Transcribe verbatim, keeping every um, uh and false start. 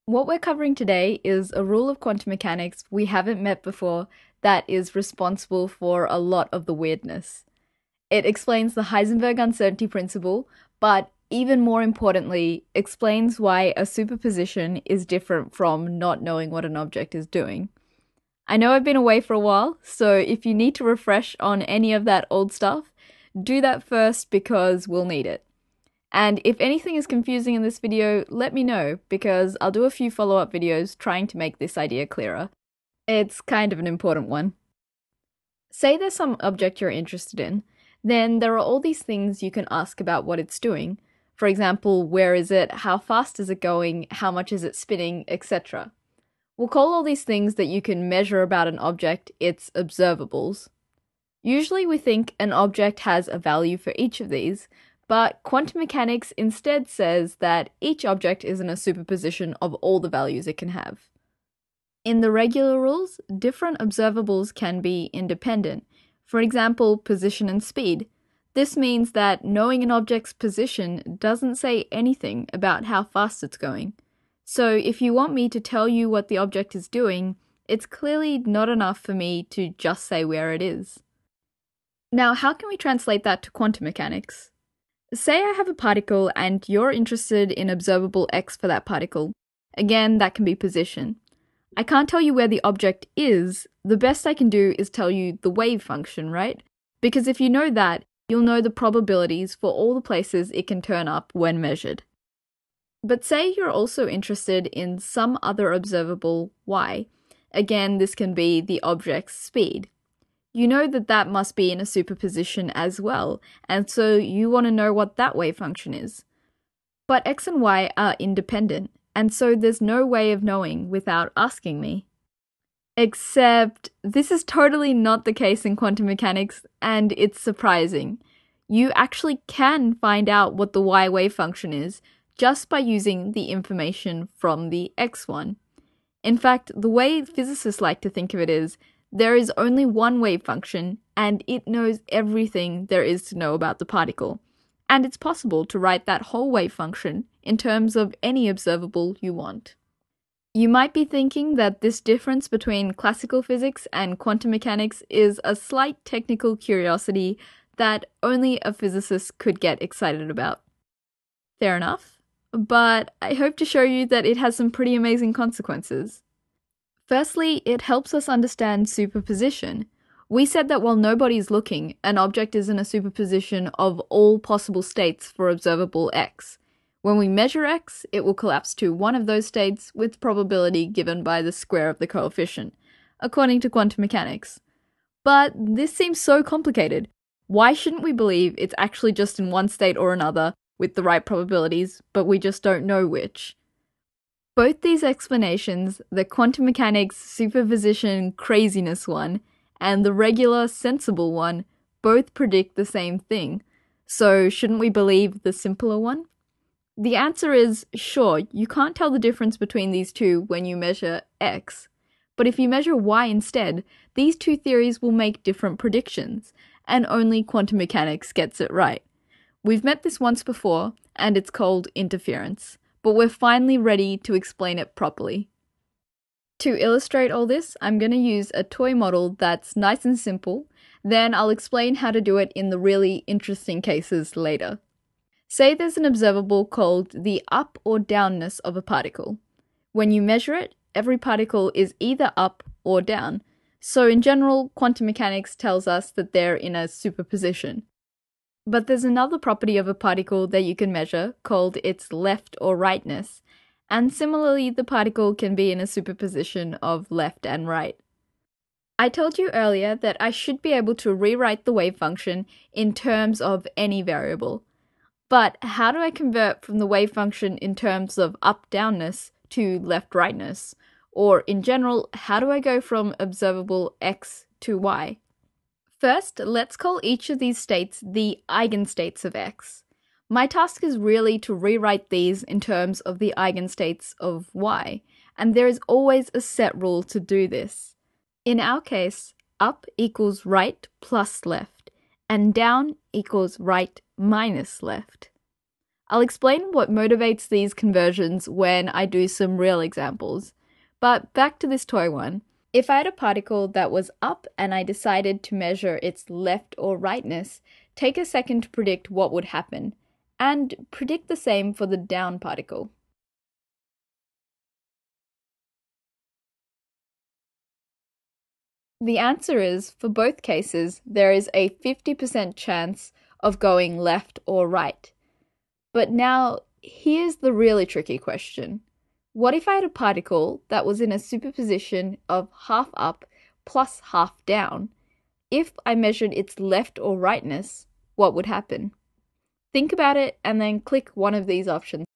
What we're covering today is a rule of quantum mechanics we haven't met before that is responsible for a lot of the weirdness. It explains the Heisenberg uncertainty principle, but even more importantly, explains why a superposition is different from not knowing what an object is doing. I know I've been away for a while, so if you need to refresh on any of that old stuff, do that first because we'll need it. And if anything is confusing in this video, let me know, because I'll do a few follow-up videos trying to make this idea clearer. It's kind of an important one. Say there's some object you're interested in, then there are all these things you can ask about what it's doing. For example, where is it, how fast is it going, how much is it spinning, et cetera. We'll call all these things that you can measure about an object its observables. Usually we think an object has a value for each of these, but quantum mechanics instead says that each object is in a superposition of all the values it can have. In the regular rules, different observables can be independent. For example, position and speed. This means that knowing an object's position doesn't say anything about how fast it's going. So if you want me to tell you what the object is doing, it's clearly not enough for me to just say where it is. Now, how can we translate that to quantum mechanics? Say I have a particle and you're interested in observable x for that particle. Again, that can be position. I can't tell you where the object is. The best I can do is tell you the wave function, right? Because if you know that, you'll know the probabilities for all the places it can turn up when measured. But say you're also interested in some other observable y. Again, this can be the object's speed. You know that that must be in a superposition as well, and so you want to know what that wave function is. But x and y are independent, and so there's no way of knowing without asking me. Except, this is totally not the case in quantum mechanics, and it's surprising. You actually can find out what the y wave function is just by using the information from the x one. In fact, the way physicists like to think of it is, there is only one wave function, and it knows everything there is to know about the particle. And it's possible to write that whole wave function in terms of any observable you want. You might be thinking that this difference between classical physics and quantum mechanics is a slight technical curiosity that only a physicist could get excited about. Fair enough, but I hope to show you that it has some pretty amazing consequences. Firstly, it helps us understand superposition. We said that while nobody's looking, an object is in a superposition of all possible states for observable x. When we measure x, it will collapse to one of those states with probability given by the square of the coefficient, according to quantum mechanics. But this seems so complicated. Why shouldn't we believe it's actually just in one state or another with the right probabilities, but we just don't know which? Both these explanations, the quantum mechanics superposition craziness one and the regular sensible one, both predict the same thing. So shouldn't we believe the simpler one? The answer is, sure, you can't tell the difference between these two when you measure x. But if you measure y instead, these two theories will make different predictions, and only quantum mechanics gets it right. We've met this once before, and it's called interference. But we're finally ready to explain it properly. To illustrate all this, I'm going to use a toy model that's nice and simple, then I'll explain how to do it in the really interesting cases later. Say there's an observable called the up or downness of a particle. When you measure it, every particle is either up or down, so in general, quantum mechanics tells us that they're in a superposition. But there's another property of a particle that you can measure called its left or rightness, and similarly the particle can be in a superposition of left and right. I told you earlier that I should be able to rewrite the wave function in terms of any variable. But how do I convert from the wave function in terms of up-downness to left-rightness? Or in general, how do I go from observable x to y? First, let's call each of these states the eigenstates of x. My task is really to rewrite these in terms of the eigenstates of y, and there is always a set rule to do this. In our case, up equals right plus left, and down equals right minus left. I'll explain what motivates these conversions when I do some real examples. But back to this toy one. If I had a particle that was up and I decided to measure its left or rightness, take a second to predict what would happen, and predict the same for the down particle. The answer is, for both cases, there is a fifty percent chance of going left or right. But now, here's the really tricky question. What if I had a particle that was in a superposition of half up plus half down? If I measured its left or rightness, what would happen? Think about it and then click one of these options.